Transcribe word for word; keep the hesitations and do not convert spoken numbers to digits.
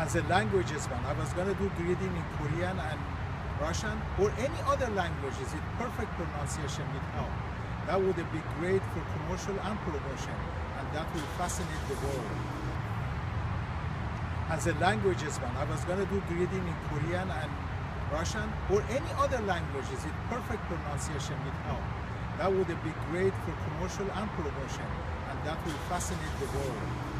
As a languages one, I was going to do greeting in Korean and Russian or any other languages with perfect pronunciation with help. That would be great for commercial and promotion, and that will fascinate the world. As a languages one, I was going to do greeting in Korean and Russian or any other languages with perfect pronunciation with help. That would be great for commercial and promotion, and that will fascinate the world.